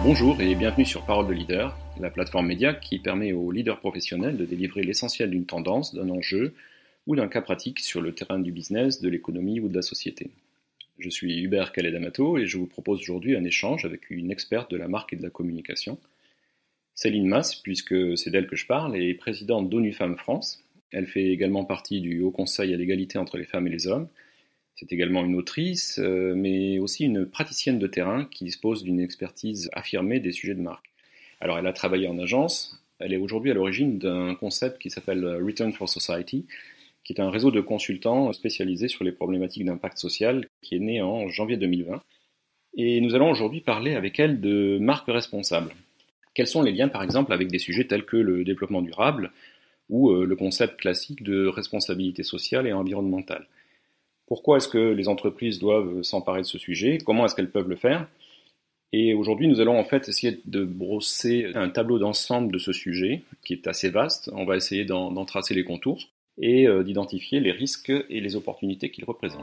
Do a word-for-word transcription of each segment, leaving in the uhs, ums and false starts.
Bonjour et bienvenue sur Parole de Leader, la plateforme média qui permet aux leaders professionnels de délivrer l'essentiel d'une tendance, d'un enjeu ou d'un cas pratique sur le terrain du business, de l'économie ou de la société. Je suis Hubert Calais-D'Amato et je vous propose aujourd'hui un échange avec une experte de la marque et de la communication. Céline Mas, puisque c'est d'elle que je parle, est présidente d'ONU Femmes France. Elle fait également partie du Haut Conseil à l'égalité entre les femmes et les hommes. C'est également une autrice, euh, mais aussi une praticienne de terrain qui dispose d'une expertise affirmée des sujets de marque. Alors elle a travaillé en agence, elle est aujourd'hui à l'origine d'un concept qui s'appelle Return for Society, qui est un réseau de consultants spécialisés sur les problématiques d'impact social, qui est né en janvier deux mille vingt. Et nous allons aujourd'hui parler avec elle de marques responsables. Quels sont les liens par exemple avec des sujets tels que le développement durable ou euh, le concept classique de responsabilité sociale et environnementale? Pourquoi est-ce que les entreprises doivent s'emparer de ce sujet? Comment est-ce qu'elles peuvent le faire? Et aujourd'hui, nous allons en fait essayer de brosser un tableau d'ensemble de ce sujet, qui est assez vaste. On va essayer d'en, d'en tracer les contours et euh, d'identifier les risques et les opportunités qu'il représente.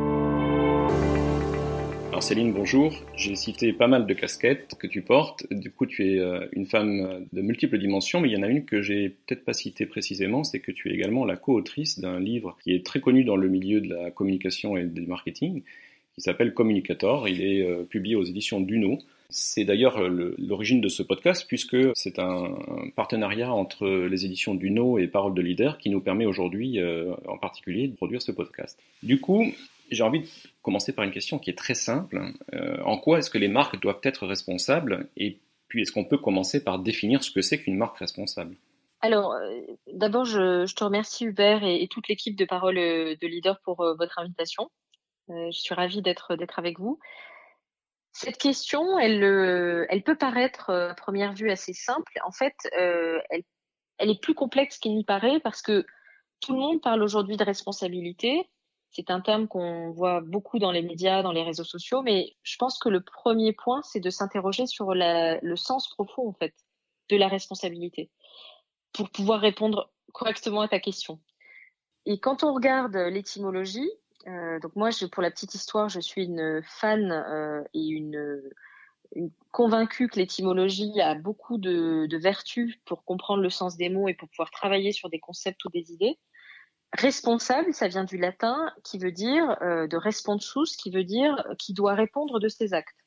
Alors Céline, bonjour. J'ai cité pas mal de casquettes que tu portes. Du coup, tu es euh, une femme de multiples dimensions, mais il y en a une que j'ai peut-être pas citée précisément, c'est que tu es également la co-autrice d'un livre qui est très connu dans le milieu de la communication et du marketing, qui s'appelle Communicator. Il est euh, publié aux éditions Duno. C'est d'ailleurs le, l'origine de ce podcast, puisque c'est un, un partenariat entre les éditions Duno et Parole de Leader qui nous permet aujourd'hui, euh, en particulier, de produire ce podcast. Du coup, j'ai envie de commencer par une question qui est très simple. Euh, en quoi est-ce que les marques doivent être responsables? Et puis, est-ce qu'on peut commencer par définir ce que c'est qu'une marque responsable? Alors, euh, d'abord, je, je te remercie Hubert et, et toute l'équipe de Parole euh, de Leader pour euh, votre invitation. Euh, je suis ravie d'être, d'être avec vous. Cette question, elle, euh, elle peut paraître euh, à première vue assez simple. En fait, euh, elle, elle est plus complexe qu'il n'y paraît parce que tout le monde parle aujourd'hui de responsabilité. C'est un terme qu'on voit beaucoup dans les médias, dans les réseaux sociaux, mais je pense que le premier point, c'est de s'interroger sur la, le sens profond, en fait, de la responsabilité pour pouvoir répondre correctement à ta question. Et quand on regarde l'étymologie, euh, donc moi, je, pour la petite histoire, je suis une fan euh, et une, une convaincue que l'étymologie a beaucoup de, de vertus pour comprendre le sens des mots et pour pouvoir travailler sur des concepts ou des idées. Responsable, ça vient du latin qui veut dire euh, de responsus, qui veut dire qui doit répondre de ses actes.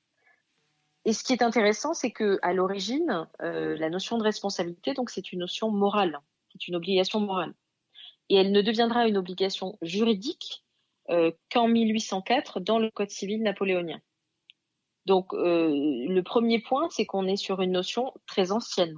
Et ce qui est intéressant, c'est que à l'origine, euh, la notion de responsabilité, donc c'est une notion morale, c'est une obligation morale, et elle ne deviendra une obligation juridique euh, qu'en mille huit cent quatre dans le Code civil napoléonien. Donc euh, le premier point, c'est qu'on est sur une notion très ancienne.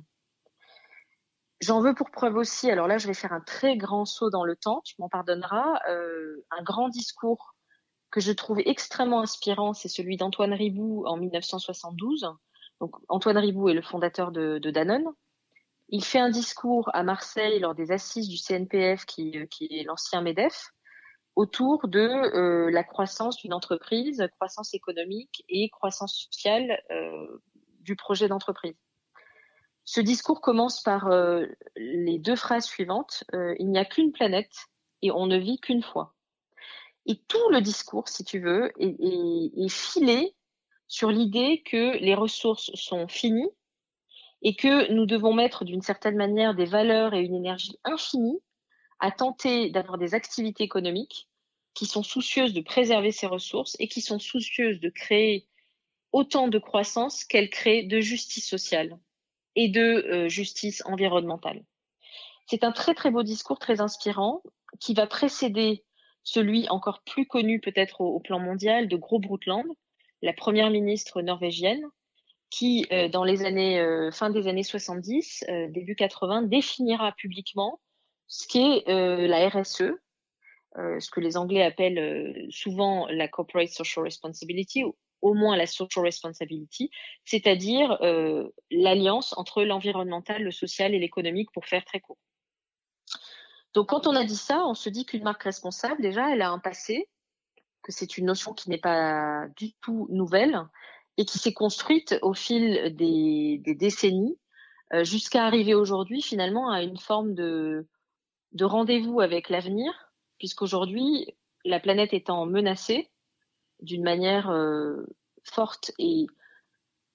J'en veux pour preuve aussi, alors là je vais faire un très grand saut dans le temps, tu m'en pardonneras, euh, un grand discours que je trouve extrêmement inspirant, c'est celui d'Antoine Riboud en mille neuf cent soixante-douze. Donc Antoine Riboud est le fondateur de, de Danone. Il fait un discours à Marseille lors des assises du C N P F, qui, qui est l'ancien MEDEF, autour de euh, la croissance d'une entreprise, croissance économique et croissance sociale euh, du projet d'entreprise. Ce discours commence par euh, les deux phrases suivantes. Euh, il n'y a qu'une planète et on ne vit qu'une fois. Et tout le discours, si tu veux, est, est, est filé sur l'idée que les ressources sont finies et que nous devons mettre d'une certaine manière des valeurs et une énergie infinie à tenter d'avoir des activités économiques qui sont soucieuses de préserver ces ressources et qui sont soucieuses de créer autant de croissance qu'elles créent de justice sociale et de euh, justice environnementale. C'est un très très beau discours, très inspirant, qui va précéder celui encore plus connu peut-être au, au plan mondial de Gro Brundtland, la première ministre norvégienne, qui euh, dans les années euh, fin des années soixante-dix, euh, début quatre-vingts, définira publiquement ce qu'est euh, la R S E, euh, ce que les Anglais appellent euh, souvent la Corporate Social Responsibility, ou au moins la Social Responsibility, c'est-à-dire euh, l'alliance entre l'environnemental, le social et l'économique, pour faire très court. Donc quand on a dit ça, on se dit qu'une marque responsable, déjà, elle a un passé, que c'est une notion qui n'est pas du tout nouvelle et qui s'est construite au fil des, des décennies euh, jusqu'à arriver aujourd'hui finalement à une forme de, de rendez-vous avec l'avenir, puisqu'aujourd'hui, la planète étant menacée d'une manière euh, forte et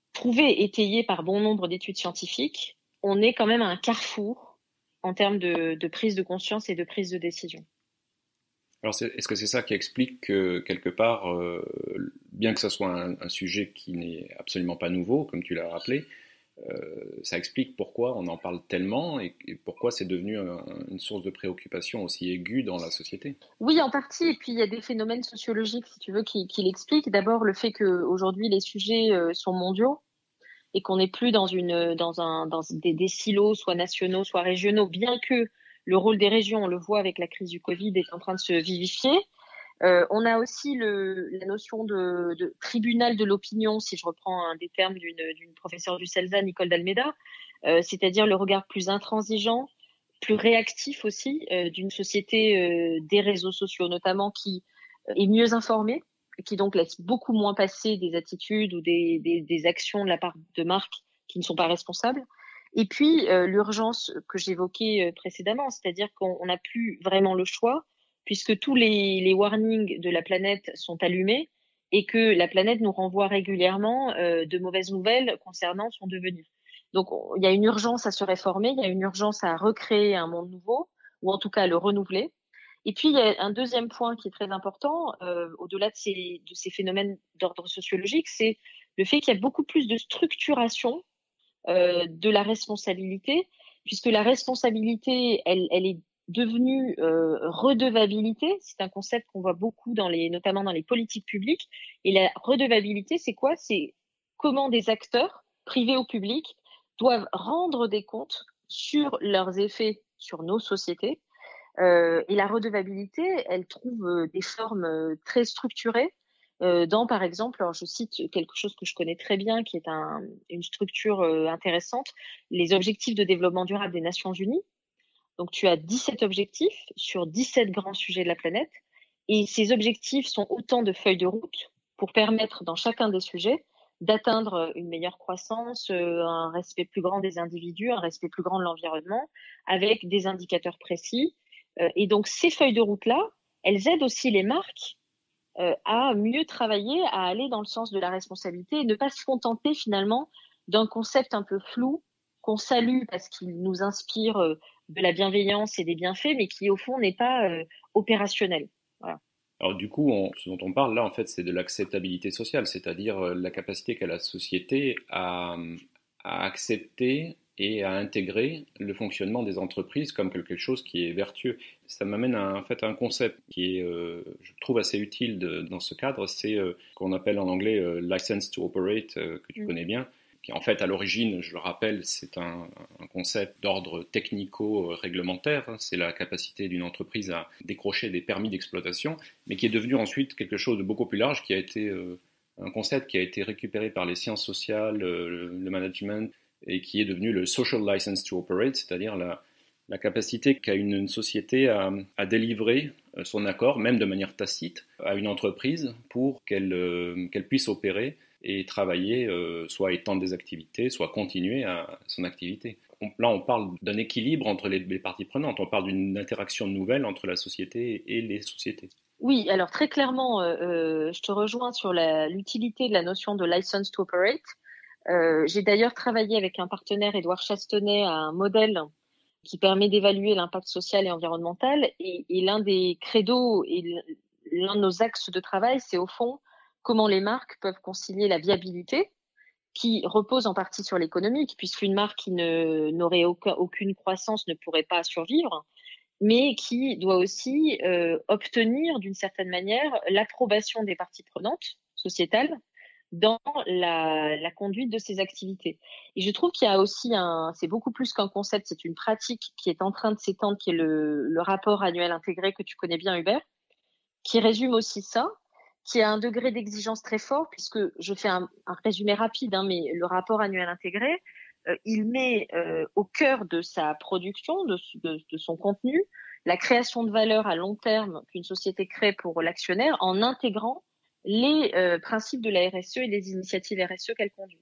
prouvé, étayé par bon nombre d'études scientifiques, on est quand même à un carrefour en termes de, de prise de conscience et de prise de décision. Alors, c'est, est-ce que c'est ça qui explique que, quelque part, euh, bien que ce soit un, un sujet qui n'est absolument pas nouveau, comme tu l'as rappelé, euh, ça explique pourquoi on en parle tellement et, et pourquoi c'est devenu un, une source de préoccupation aussi aiguë dans la société? Oui, en partie. Et puis, il y a des phénomènes sociologiques, si tu veux, qui, qui l'expliquent. D'abord, le fait qu'aujourd'hui, les sujets euh, sont mondiaux et qu'on n'est plus dans, une, dans, un, dans des, des silos, soit nationaux, soit régionaux, bien que le rôle des régions, on le voit avec la crise du Covid, est en train de se vivifier. Euh, on a aussi le, la notion de, de tribunal de l'opinion, si je reprends un des termes d'une, d'une professeure du CELSA, Nicole d'Almeida, euh, c'est-à-dire le regard plus intransigeant, plus réactif aussi euh, d'une société euh, des réseaux sociaux notamment, qui est mieux informée, qui donc laisse beaucoup moins passer des attitudes ou des, des, des actions de la part de marques qui ne sont pas responsables. Et puis euh, l'urgence que j'évoquais euh, précédemment, c'est-à-dire qu'on n'a plus vraiment le choix, puisque tous les, les warnings de la planète sont allumés et que la planète nous renvoie régulièrement euh, de mauvaises nouvelles concernant son devenir. Donc on, il y a une urgence à se réformer, il y a une urgence à recréer un monde nouveau, ou en tout cas à le renouveler. Et puis il y a un deuxième point qui est très important, euh, au-delà de ces, de ces phénomènes d'ordre sociologique, c'est le fait qu'il y a beaucoup plus de structuration euh, de la responsabilité, puisque la responsabilité, elle, elle est devenue euh, redevabilité. C'est un concept qu'on voit beaucoup dans les, notamment dans les politiques publiques. Et la redevabilité, c'est quoi? C'est comment des acteurs, privés ou publics, doivent rendre des comptes sur leurs effets sur nos sociétés. Euh, et la redevabilité, elle trouve euh, des formes euh, très structurées euh, dans, par exemple, alors je cite quelque chose que je connais très bien, qui est un, une structure euh, intéressante, les objectifs de développement durable des Nations Unies. Donc, tu as dix-sept objectifs sur dix-sept grands sujets de la planète. Et ces objectifs sont autant de feuilles de route pour permettre, dans chacun des sujets, d'atteindre une meilleure croissance, euh, un respect plus grand des individus, un respect plus grand de l'environnement, avec des indicateurs précis. Euh, et donc, ces feuilles de route-là, elles aident aussi les marques euh, à mieux travailler, à aller dans le sens de la responsabilité et ne pas se contenter finalement d'un concept un peu flou qu'on salue parce qu'il nous inspire euh, de la bienveillance et des bienfaits, mais qui au fond n'est pas euh, opérationnel. Voilà. Alors du coup, on, ce dont on parle là, en fait, c'est de l'acceptabilité sociale, c'est-à-dire euh, la capacité qu'a la société à, à accepter et à intégrer le fonctionnement des entreprises comme quelque chose qui est vertueux. Ça m'amène à, en fait, à un concept qui est, euh, je trouve, assez utile de, dans ce cadre, c'est euh, ce qu'on appelle en anglais euh, license to operate, euh, que tu mmh. connais bien, qui en fait, à l'origine, je le rappelle, c'est un, un concept d'ordre technico-réglementaire, hein, c'est la capacité d'une entreprise à décrocher des permis d'exploitation, mais qui est devenu ensuite quelque chose de beaucoup plus large, qui a été euh, un concept qui a été récupéré par les sciences sociales, euh, le, le management, et qui est devenu le social license to operate, c'est-à-dire la, la capacité qu'a une, une société à, à délivrer son accord, même de manière tacite, à une entreprise pour qu'elle, euh, qu'elle puisse opérer et travailler, euh, soit étendre des activités, soit continuer à son activité. On, là, on parle d'un équilibre entre les, les parties prenantes, on parle d'une interaction nouvelle entre la société et les sociétés. Oui, alors très clairement, euh, je te rejoins sur la, l'utilité de la notion de license to operate. Euh, j'ai d'ailleurs travaillé avec un partenaire, Édouard Chastenay, à un modèle qui permet d'évaluer l'impact social et environnemental. Et, et l'un des credos et l'un de nos axes de travail, c'est au fond comment les marques peuvent concilier la viabilité, qui repose en partie sur l'économique, puisqu'une marque qui ne, n'aurait aucun, aucune croissance ne pourrait pas survivre, mais qui doit aussi euh, obtenir d'une certaine manière l'approbation des parties prenantes sociétales dans la, la conduite de ces activités. Et je trouve qu'il y a aussi un, c'est beaucoup plus qu'un concept, c'est une pratique qui est en train de s'étendre, qui est le, le rapport annuel intégré que tu connais bien, Hubert, qui résume aussi ça, qui a un degré d'exigence très fort, puisque je fais un, un résumé rapide, hein, mais le rapport annuel intégré, euh, il met euh, au cœur de sa production, de, de, de son contenu, la création de valeur à long terme qu'une société crée pour l'actionnaire en intégrant les euh, principes de la R S E et les initiatives R S E qu'elle conduit.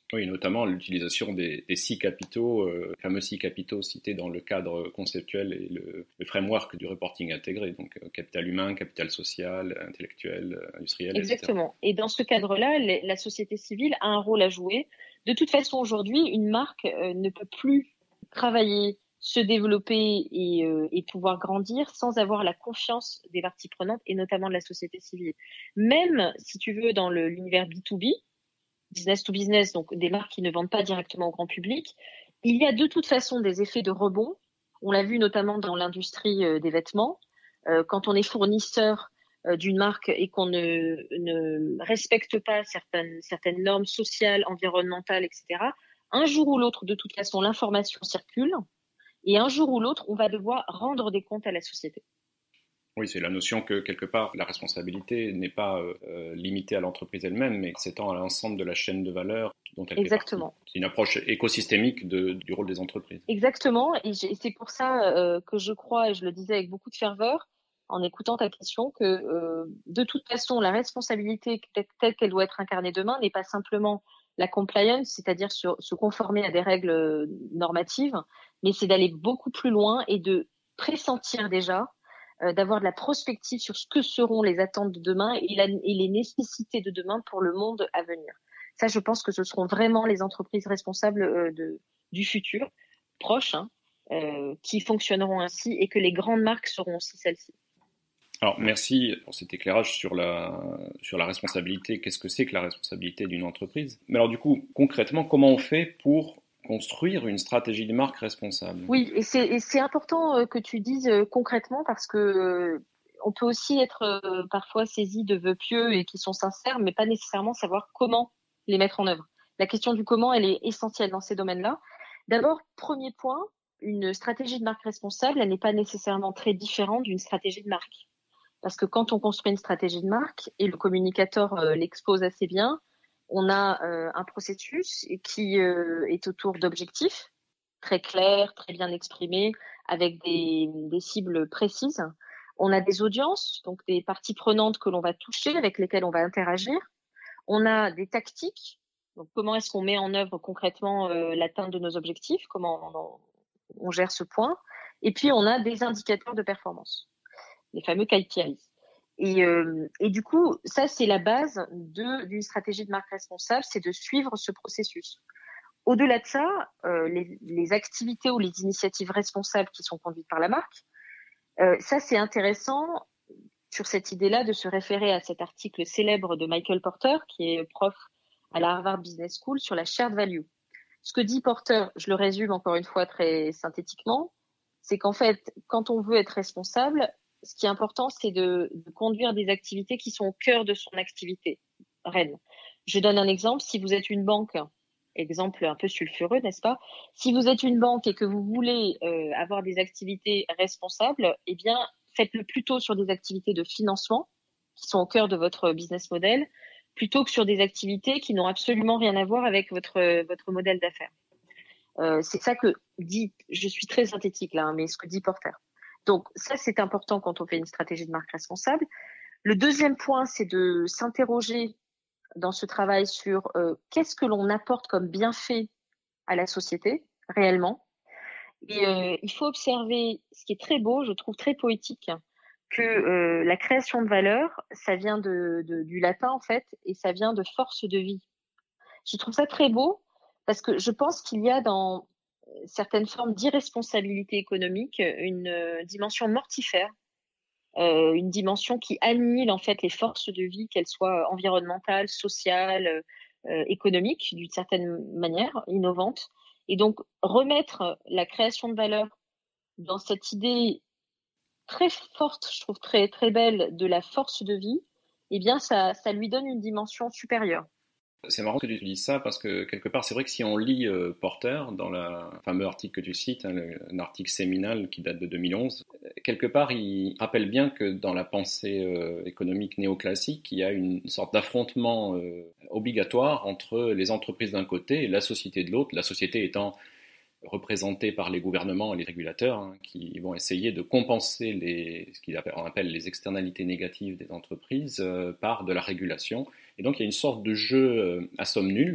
Oui, notamment l'utilisation des, des six capitaux, euh, les fameux six capitaux cités dans le cadre conceptuel et le, le framework du reporting intégré, donc euh, capital humain, capital social, intellectuel, industriel, Exactement. et cetera. Exactement. Et dans ce cadre-là, les, la société civile a un rôle à jouer. De toute façon, aujourd'hui, une marque euh, ne peut plus travailler, se développer et, euh, et pouvoir grandir sans avoir la confiance des parties prenantes et notamment de la société civile. Même, si tu veux, dans le, l'univers B deux B, business to business, donc des marques qui ne vendent pas directement au grand public, il y a de toute façon des effets de rebond. On l'a vu notamment dans l'industrie euh, des vêtements. Euh, quand on est fournisseur euh, d'une marque et qu'on ne, ne respecte pas certaines, certaines normes sociales, environnementales, et cetera, un jour ou l'autre, de toute façon, l'information circule et un jour ou l'autre, on va devoir rendre des comptes à la société. Oui, c'est la notion que, quelque part, la responsabilité n'est pas euh, limitée à l'entreprise elle-même, mais s'étend à l'ensemble de la chaîne de valeur dont elle Exactement. fait partie. C'est une approche écosystémique de, du rôle des entreprises. Exactement, et, et c'est pour ça euh, que je crois, et je le disais avec beaucoup de ferveur, en écoutant ta question, que euh, de toute façon, la responsabilité telle qu'elle doit être incarnée demain n'est pas simplement la compliance, c'est-à-dire sur, se conformer à des règles normatives, mais c'est d'aller beaucoup plus loin et de pressentir déjà, euh, d'avoir de la prospective sur ce que seront les attentes de demain et, la, et les nécessités de demain pour le monde à venir. Ça, je pense que ce seront vraiment les entreprises responsables euh, de, du futur, proches, hein, euh, qui fonctionneront ainsi et que les grandes marques seront aussi celles-ci. Alors, merci pour cet éclairage sur la, sur la responsabilité. Qu'est-ce que c'est que la responsabilité d'une entreprise? Mais alors, du coup, concrètement, comment on fait pour construire une stratégie de marque responsable? Oui, et c'est, et c'est important euh, que tu dises euh, concrètement parce que euh, on peut aussi être euh, parfois saisi de vœux pieux et qui sont sincères, mais pas nécessairement savoir comment les mettre en œuvre. La question du comment, elle est essentielle dans ces domaines-là. D'abord, premier point, une stratégie de marque responsable, elle n'est pas nécessairement très différente d'une stratégie de marque. Parce que quand on construit une stratégie de marque, et le communicateur euh, l'expose assez bien, on a euh, un processus qui euh, est autour d'objectifs très clairs, très bien exprimés, avec des, des cibles précises. On a des audiences, donc des parties prenantes que l'on va toucher, avec lesquelles on va interagir. On a des tactiques, donc comment est-ce qu'on met en œuvre concrètement euh, l'atteinte de nos objectifs, comment on, on gère ce point. Et puis, on a des indicateurs de performance, les fameux K P Is. Et, euh, et du coup, ça, c'est la base de, d'une stratégie de marque responsable, c'est de suivre ce processus. Au-delà de ça, euh, les, les activités ou les initiatives responsables qui sont conduites par la marque, euh, ça, c'est intéressant sur cette idée-là de se référer à cet article célèbre de Michael Porter, qui est prof à la Harvard Business School, sur la shared value. Ce que dit Porter, je le résume encore une fois très synthétiquement, c'est qu'en fait, quand on veut être responsable, ce qui est important, c'est de, de conduire des activités qui sont au cœur de son activité reine. Je donne un exemple. Si vous êtes une banque, exemple un peu sulfureux, n'est-ce pas? Si vous êtes une banque et que vous voulez euh, avoir des activités responsables, eh bien, faites-le plutôt sur des activités de financement qui sont au cœur de votre business model, plutôt que sur des activités qui n'ont absolument rien à voir avec votre, votre modèle d'affaires. Euh, c'est ça que dit, je suis très synthétique là, hein, mais ce que dit Porter. Donc ça, c'est important quand on fait une stratégie de marque responsable. Le deuxième point, c'est de s'interroger dans ce travail sur euh, qu'est-ce que l'on apporte comme bienfait à la société réellement. Et euh, il faut observer ce qui est très beau, je trouve très poétique, que euh, la création de valeur, ça vient de, de, du latin en fait, et ça vient de force de vie. Je trouve ça très beau parce que je pense qu'il y a dans certaines formes d'irresponsabilité économique une euh, dimension mortifère, euh, une dimension qui annihile en fait les forces de vie, qu'elles soient environnementales, sociales, euh, économiques, d'une certaine manière, innovantes. Et donc remettre la création de valeur dans cette idée très forte, je trouve très très belle, de la force de vie, eh bien ça, ça lui donne une dimension supérieure. C'est marrant que tu dises ça parce que quelque part, c'est vrai que si on lit euh, Porter dans le fameux article que tu cites, hein, le, un article séminal qui date de deux mille onze, quelque part, il rappelle bien que dans la pensée euh, économique néoclassique, il y a une sorte d'affrontement euh, obligatoire entre les entreprises d'un côté et la société de l'autre, la société étant représentée par les gouvernements et les régulateurs, hein, qui vont essayer de compenser les, ce qu'on appelle les externalités négatives des entreprises euh, par de la régulation. Et donc il y a une sorte de jeu euh, à somme nulle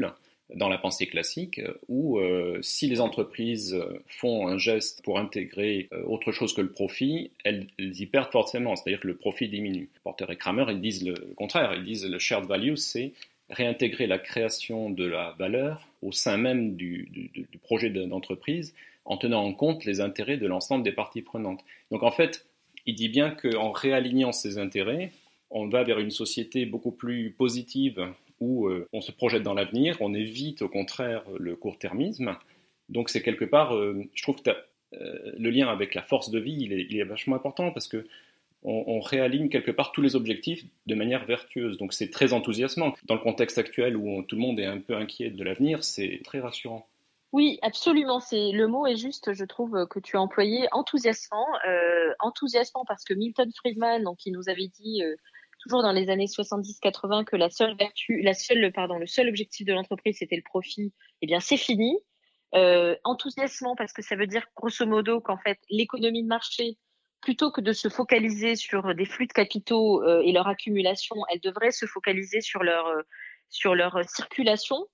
dans la pensée classique, où euh, si les entreprises font un geste pour intégrer euh, autre chose que le profit, elles, elles y perdent forcément, c'est-à-dire que le profit diminue. Porter et Kramer, ils disent le contraire, ils disent le shared value, c'est réintégrer la création de la valeur au sein même du, du, du projet d'entreprise en tenant en compte les intérêts de l'ensemble des parties prenantes. Donc en fait, il dit bien qu'en réalignant ces intérêts, on va vers une société beaucoup plus positive où euh, on se projette dans l'avenir, on évite au contraire le court-termisme. Donc c'est quelque part, euh, je trouve que euh, le lien avec la force de vie, il est, il est vachement important parce que on, on réaligne quelque part tous les objectifs de manière vertueuse. Donc c'est très enthousiasmant. Dans le contexte actuel où on, tout le monde est un peu inquiet de l'avenir, c'est très rassurant. Oui, absolument. C'est le mot est juste, je trouve, que tu as employé, enthousiasmant. Euh, enthousiasmant parce que Milton Friedman, donc, il nous avait dit euh, toujours dans les années soixante-dix quatre-vingts que la seule vertu, la seule, pardon, le seul objectif de l'entreprise c'était le profit. Eh bien, c'est fini. Euh, enthousiasmant parce que ça veut dire grosso modo qu'en fait l'économie de marché, plutôt que de se focaliser sur des flux de capitaux euh, et leur accumulation, elle devrait se focaliser sur leur euh, sur leur circulation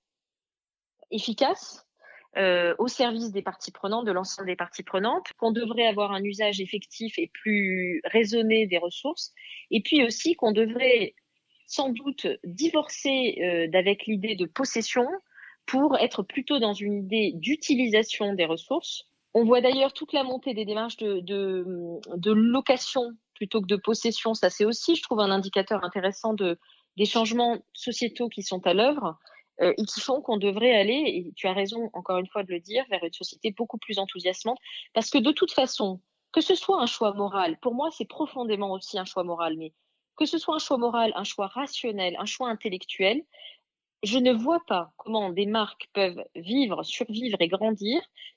efficace euh, au service des parties prenantes, de l'ensemble des parties prenantes, qu'on devrait avoir un usage effectif et plus raisonné des ressources, et puis aussi qu'on devrait sans doute divorcer euh, d'avec l'idée de possession pour être plutôt dans une idée d'utilisation des ressources. On voit d'ailleurs toute la montée des démarches de, de, de location plutôt que de possession. Ça, c'est aussi, je trouve, un indicateur intéressant de, des changements sociétaux qui sont à l'œuvre euh, et qui font qu'on devrait aller, et tu as raison encore une fois de le dire, vers une société beaucoup plus enthousiasmante. Parce que de toute façon, que ce soit un choix moral, pour moi, c'est profondément aussi un choix moral, mais que ce soit un choix moral, un choix rationnel, un choix intellectuel, je ne vois pas comment des marques peuvent vivre, survivre et grandir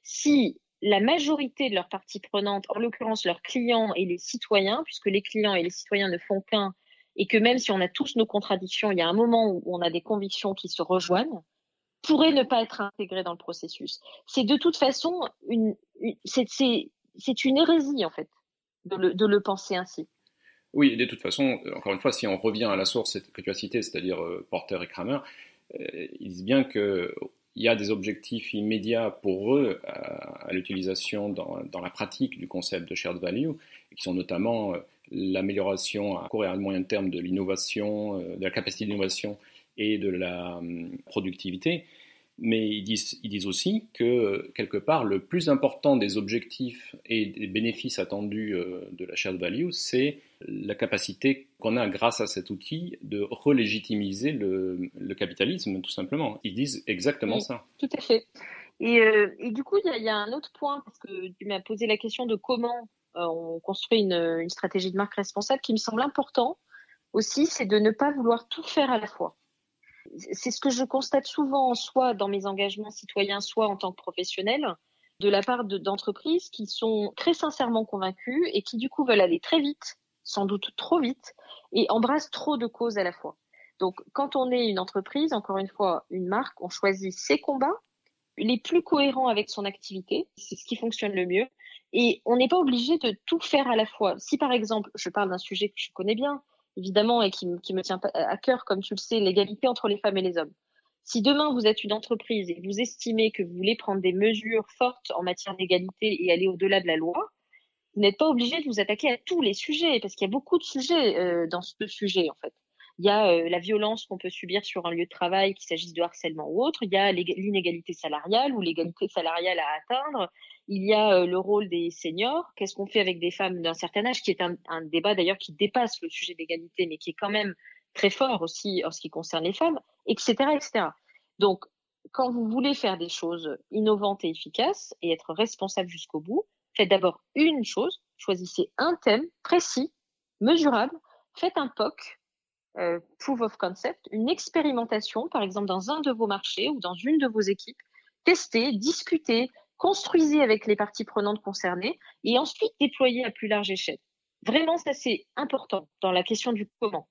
si la majorité de leurs parties prenantes, en l'occurrence leurs clients et les citoyens, puisque les clients et les citoyens ne font qu'un, et que même si on a tous nos contradictions, il y a un moment où on a des convictions qui se rejoignent, pourraient ne pas être intégrés dans le processus. C'est de toute façon une, une c'est, c'est, c'est une hérésie en fait de le, de le penser ainsi. Oui, de toute façon, encore une fois, si on revient à la source que tu as citée, c'est-à-dire euh, Porter et Kramer, euh, ils disent bien qu'il y a des objectifs immédiats pour eux à, à l'utilisation dans, dans la pratique du concept de shared value, qui sont notamment euh, l'amélioration à court et à moyen terme de l'innovation, euh, de la capacité d'innovation et de la euh, productivité. Mais ils disent, ils disent aussi que, quelque part, le plus important des objectifs et des bénéfices attendus de la shared value, c'est la capacité qu'on a, grâce à cet outil, de relégitimiser le, le capitalisme, tout simplement. Ils disent exactement Oui, ça. tout à fait. Et, euh, et du coup, il y a, y a un autre point, parce que tu m'as posé la question de comment euh, on construit une, une stratégie de marque responsable, qui me semble important aussi, c'est de ne pas vouloir tout faire à la fois. C'est ce que je constate souvent, soit dans mes engagements citoyens, soit en tant que professionnel, de la part de, d'entreprises qui sont très sincèrement convaincues et qui du coup veulent aller très vite, sans doute trop vite, et embrassent trop de causes à la fois. Donc, quand on est une entreprise, encore une fois, une marque, on choisit ses combats les plus cohérents avec son activité, c'est ce qui fonctionne le mieux, et on n'est pas obligé de tout faire à la fois. Si par exemple, je parle d'un sujet que je connais bien, évidemment, et qui, qui me tient à cœur, comme tu le sais, l'égalité entre les femmes et les hommes. Si demain vous êtes une entreprise et vous estimez que vous voulez prendre des mesures fortes en matière d'égalité et aller au-delà de la loi, vous n'êtes pas obligé de vous attaquer à tous les sujets, parce qu'il y a beaucoup de sujets euh, dans ce sujet, en fait. Il y a euh, la violence qu'on peut subir sur un lieu de travail, qu'il s'agisse de harcèlement ou autre. Il y a l'inégalité salariale ou l'égalité salariale à atteindre. Il y a euh, le rôle des seniors. Qu'est-ce qu'on fait avec des femmes d'un certain âge, qui est un, un débat d'ailleurs qui dépasse le sujet d'égalité, mais qui est quand même très fort aussi en ce qui concerne les femmes, et cetera, et cetera. Donc, quand vous voulez faire des choses innovantes et efficaces et être responsable jusqu'au bout, faites d'abord une chose, choisissez un thème précis, mesurable, faites un P O C, euh, Proof of Concept, une expérimentation, par exemple dans un de vos marchés ou dans une de vos équipes, testez, discutez, construisez avec les parties prenantes concernées et ensuite déployez à plus large échelle. Vraiment, ça c'est important dans la question du comment.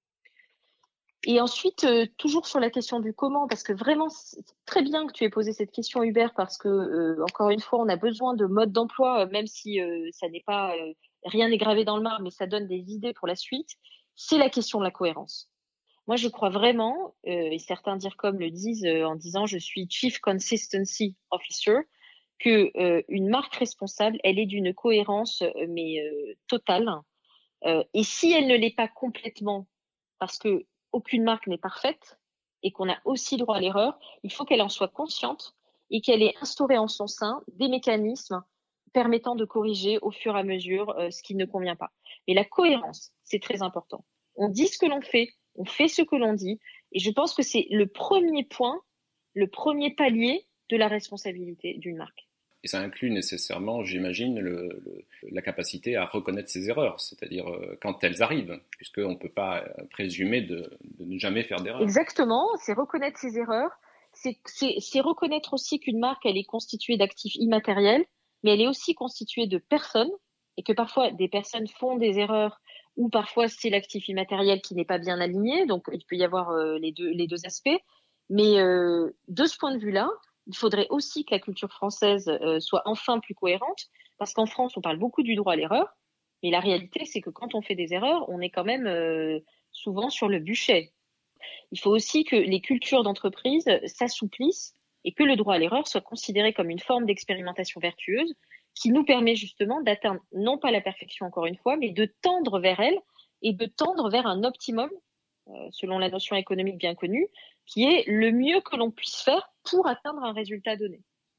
Et ensuite, euh, toujours sur la question du comment, parce que vraiment, c'est très bien que tu aies posé cette question, Hubert, parce que, euh, encore une fois, on a besoin de modes d'emploi, euh, même si euh, ça n'est pas, euh, rien n'est gravé dans le marbre, mais ça donne des idées pour la suite. C'est la question de la cohérence. Moi, je crois vraiment, euh, et certains DIRCOM le disent euh, en disant je suis Chief Consistency Officer, que euh, une marque responsable, elle est d'une cohérence euh, mais euh, totale. Euh, et si elle ne l'est pas complètement, parce que aucune marque n'est parfaite et qu'on a aussi droit à l'erreur, il faut qu'elle en soit consciente et qu'elle ait instauré en son sein des mécanismes permettant de corriger au fur et à mesure euh, ce qui ne convient pas. Mais la cohérence, c'est très important. On dit ce que l'on fait, on fait ce que l'on dit, et je pense que c'est le premier point, le premier palier de la responsabilité d'une marque. Et ça inclut nécessairement, j'imagine, le, le, la capacité à reconnaître ses erreurs, c'est-à-dire euh, quand elles arrivent, puisqu'on ne peut pas présumer de, de ne jamais faire d'erreur. Exactement, c'est reconnaître ses erreurs, c'est, c'est, c'est reconnaître aussi qu'une marque, elle est constituée d'actifs immatériels, mais elle est aussi constituée de personnes, et que parfois des personnes font des erreurs, ou parfois c'est l'actif immatériel qui n'est pas bien aligné, donc il peut y avoir euh, les, deux, les deux aspects. Mais euh, de ce point de vue-là, il faudrait aussi que la culture française euh, soit enfin plus cohérente, parce qu'en France, on parle beaucoup du droit à l'erreur, mais la réalité, c'est que quand on fait des erreurs, on est quand même euh, souvent sur le bûcher. Il faut aussi que les cultures d'entreprise s'assouplissent et que le droit à l'erreur soit considéré comme une forme d'expérimentation vertueuse qui nous permet justement d'atteindre non pas la perfection encore une fois, mais de tendre vers elle et de tendre vers un optimum, euh, selon la notion économique bien connue, qui est le mieux que l'on puisse faire pour atteindre un résultat donné.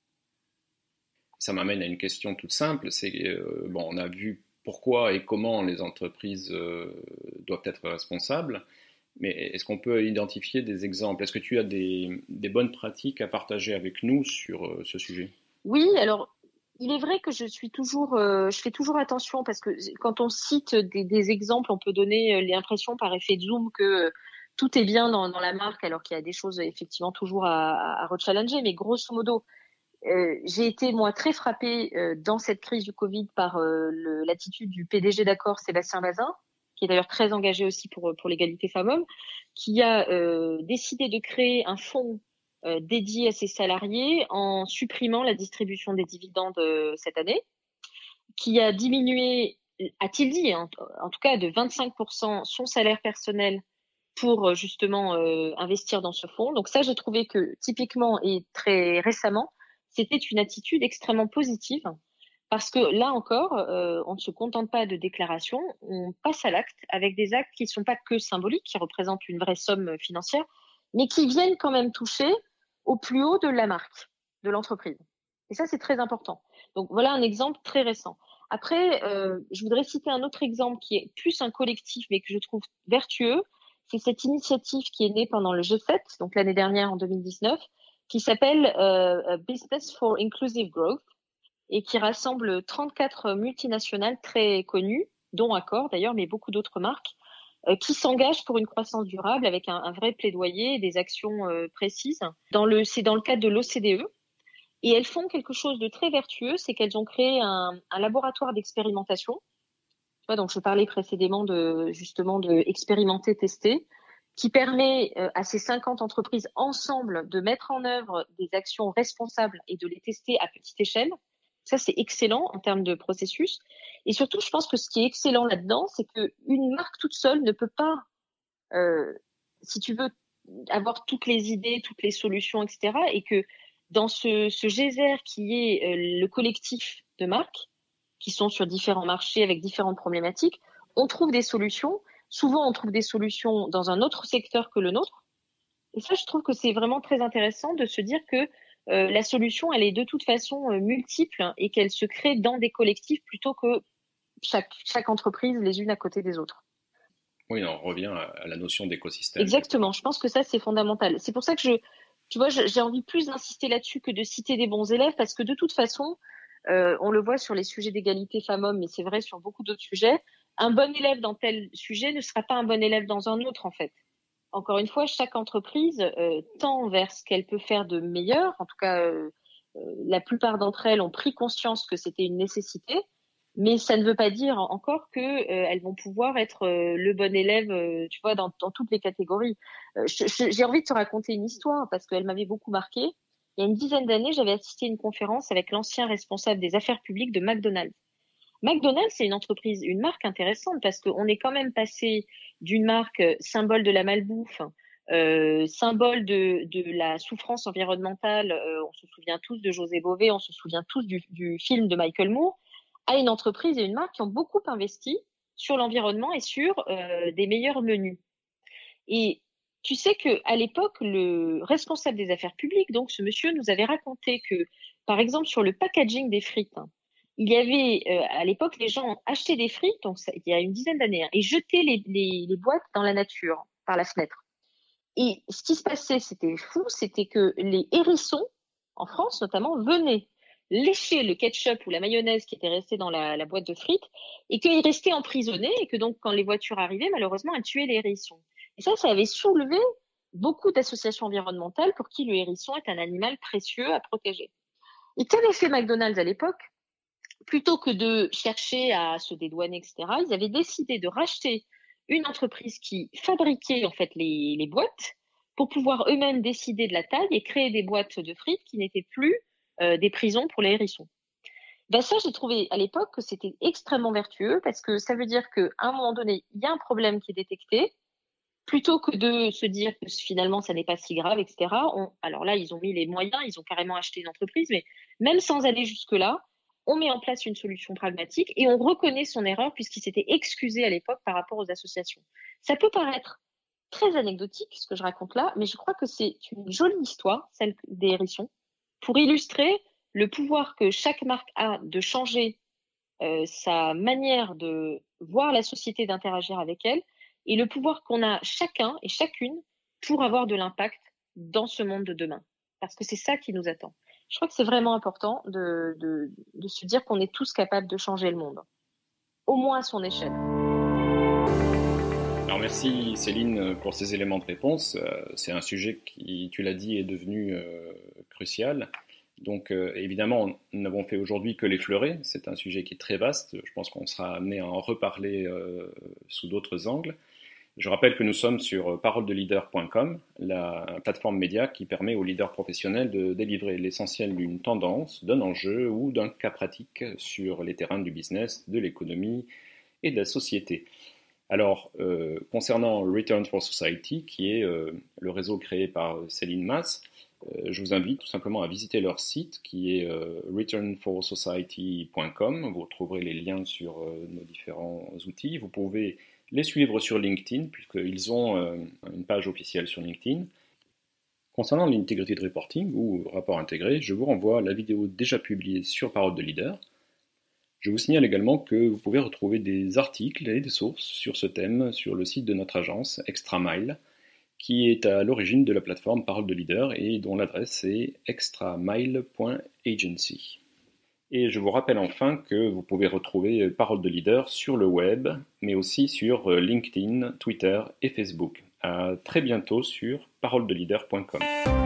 Ça m'amène à une question toute simple, c'est euh, bon, on a vu pourquoi et comment les entreprises euh, doivent être responsables, mais est-ce qu'on peut identifier des exemples? Est-ce que tu as des, des bonnes pratiques à partager avec nous sur euh, ce sujet? Oui, alors il est vrai que je suis toujours, euh, je fais toujours attention parce que quand on cite des, des exemples, on peut donner l'impression par effet de zoom que tout est bien dans, dans la marque, alors qu'il y a des choses effectivement toujours à, à, à rechallenger. Mais grosso modo, euh, j'ai été moi très frappée euh, dans cette crise du Covid par euh, le, l'attitude du P D G d'Accor, Sébastien Bazin, qui est d'ailleurs très engagé aussi pour pour l'égalité femmes-hommes, qui a euh, décidé de créer un fonds euh, dédié à ses salariés en supprimant la distribution des dividendes euh, cette année, qui a diminué, a-t-il dit, en, en tout cas de vingt-cinq pour cent son salaire personnel pour justement euh, investir dans ce fonds. Donc ça, j'ai trouvé que typiquement et très récemment, c'était une attitude extrêmement positive parce que là encore, euh, on ne se contente pas de déclarations, on passe à l'acte avec des actes qui ne sont pas que symboliques, qui représentent une vraie somme financière, mais qui viennent quand même toucher au plus haut de la marque, de l'entreprise. Et ça, c'est très important. Donc voilà un exemple très récent. Après, euh, je voudrais citer un autre exemple qui est plus un collectif, mais que je trouve vertueux. C'est cette initiative qui est née pendant le G sept, donc l'année dernière en deux mille dix-neuf, qui s'appelle euh, Business for Inclusive Growth et qui rassemble trente-quatre multinationales très connues, dont Accor d'ailleurs, mais beaucoup d'autres marques, euh, qui s'engagent pour une croissance durable avec un, un vrai plaidoyer et des actions euh, précises. Dans le, c'est dans le cadre de l'O C D E. Et elles font quelque chose de très vertueux, c'est qu'elles ont créé un, un laboratoire d'expérimentation. Donc, je parlais précédemment de justement de expérimenter, tester, qui permet euh, à ces cinquante entreprises ensemble de mettre en œuvre des actions responsables et de les tester à petite échelle. Ça, c'est excellent en termes de processus. Et surtout, je pense que ce qui est excellent là-dedans, c'est qu'une marque toute seule ne peut pas, euh, si tu veux, avoir toutes les idées, toutes les solutions, et cetera. Et que dans ce, ce geyser qui est euh, le collectif de marques, qui sont sur différents marchés avec différentes problématiques, on trouve des solutions. Souvent, on trouve des solutions dans un autre secteur que le nôtre. Et ça, je trouve que c'est vraiment très intéressant de se dire que euh, la solution, elle est de toute façon euh, multiple et qu'elle se crée dans des collectifs plutôt que chaque, chaque entreprise les unes à côté des autres. Oui, on revient à la notion d'écosystème. Exactement. Je pense que ça, c'est fondamental. C'est pour ça que je, tu vois, j'ai envie plus d'insister là-dessus que de citer des bons élèves parce que de toute façon, Euh, on le voit sur les sujets d'égalité femmes-hommes, mais c'est vrai sur beaucoup d'autres sujets. Un bon élève dans tel sujet ne sera pas un bon élève dans un autre, en fait. Encore une fois, chaque entreprise euh, tend vers ce qu'elle peut faire de meilleur. En tout cas, euh, euh, la plupart d'entre elles ont pris conscience que c'était une nécessité, mais ça ne veut pas dire encore que euh, elles vont pouvoir être euh, le bon élève, euh, tu vois, dans, dans toutes les catégories. Euh, je, je, j'ai envie de te raconter une histoire parce qu'elle m'avait beaucoup marquée. Il y a une dizaine d'années, j'avais assisté à une conférence avec l'ancien responsable des affaires publiques de McDonald's. McDonald's, c'est une entreprise, une marque intéressante parce qu'on est quand même passé d'une marque symbole de la malbouffe, euh, symbole de, de la souffrance environnementale, euh, on se souvient tous de José Bové, on se souvient tous du, du film de Michael Moore, à une entreprise et une marque qui ont beaucoup investi sur l'environnement et sur euh, des meilleurs menus. Et tu sais qu'à l'époque, le responsable des affaires publiques, donc ce monsieur, nous avait raconté que, par exemple, sur le packaging des frites, hein, il y avait, euh, à l'époque, les gens achetaient des frites, donc ça, il y a une dizaine d'années, hein, et jetaient les, les, les boîtes dans la nature, par la fenêtre. Et ce qui se passait, c'était fou, c'était que les hérissons, en France notamment, venaient lécher le ketchup ou la mayonnaise qui était restée dans la, la boîte de frites et qu'ils restaient emprisonnés et que donc quand les voitures arrivaient, malheureusement, elles tuaient les hérissons. Et ça, ça avait soulevé beaucoup d'associations environnementales pour qui le hérisson est un animal précieux à protéger. Et qu'avait fait McDonald's à l'époque? Plutôt que de chercher à se dédouaner, et cetera, ils avaient décidé de racheter une entreprise qui fabriquait en fait les, les boîtes pour pouvoir eux-mêmes décider de la taille et créer des boîtes de frites qui n'étaient plus euh, des prisons pour les hérissons. Ben ça, j'ai trouvé à l'époque que c'était extrêmement vertueux parce que ça veut dire qu'à un moment donné, il y a un problème qui est détecté, plutôt que de se dire que finalement ça n'est pas si grave, et cetera. On, alors là, ils ont mis les moyens, ils ont carrément acheté une entreprise, mais même sans aller jusque-là, on met en place une solution pragmatique et on reconnaît son erreur puisqu'il s'était excusé à l'époque par rapport aux associations. Ça peut paraître très anecdotique ce que je raconte là, mais je crois que c'est une jolie histoire, celle des hérissons, pour illustrer le pouvoir que chaque marque a de changer euh, sa manière de voir la société, d'interagir avec elle, et le pouvoir qu'on a chacun et chacune pour avoir de l'impact dans ce monde de demain. Parce que c'est ça qui nous attend. Je crois que c'est vraiment important de, de, de se dire qu'on est tous capables de changer le monde, au moins à son échelle. Alors merci Céline pour ces éléments de réponse. C'est un sujet qui, tu l'as dit, est devenu euh, crucial. Donc euh, évidemment, nous n'avons fait aujourd'hui que l'effleurer. C'est un sujet qui est très vaste. Je pense qu'on sera amené à en reparler euh, sous d'autres angles. Je rappelle que nous sommes sur parole de leader point com, la plateforme média qui permet aux leaders professionnels de délivrer l'essentiel d'une tendance, d'un enjeu ou d'un cas pratique sur les terrains du business, de l'économie et de la société. Alors, euh, concernant Return for Society, qui est euh, le réseau créé par Céline Mas, euh, je vous invite tout simplement à visiter leur site qui est euh, return for society point com. Vous retrouverez les liens sur euh, nos différents outils. Vous pouvez les suivre sur LinkedIn, puisqu'ils ont euh, une page officielle sur LinkedIn. Concernant l'integrity reporting ou rapport intégré, je vous renvoie à la vidéo déjà publiée sur Parole de Leader. Je vous signale également que vous pouvez retrouver des articles et des sources sur ce thème sur le site de notre agence ExtraMile, qui est à l'origine de la plateforme Parole de Leader et dont l'adresse est extramile point agency. Et je vous rappelle enfin que vous pouvez retrouver Parole de Leader sur le web, mais aussi sur LinkedIn, Twitter et Facebook. À très bientôt sur parole de leader point com.